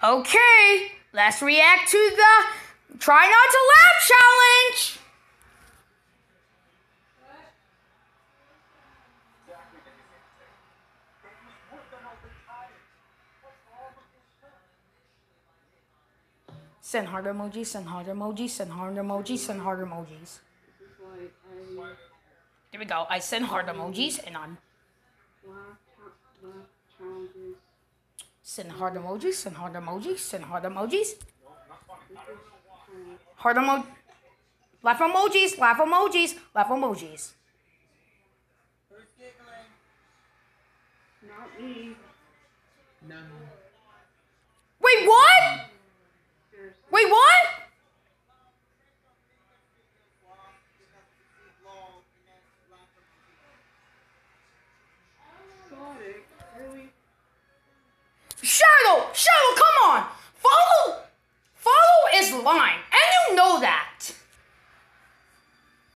Okay, let's react to the Try Not to Laugh challenge. Send heart emojis, send heart emojis, send heart emojis, send heart emojis. There we go. I send heart emojis and I'm send heart emojis, send heart emojis, send heart emojis. Heart emoji. Laugh emojis, laugh emojis, laugh emojis. Who's giggling? Not me. No. Wait, what? Wait, what? Sonic, really? Shadow, come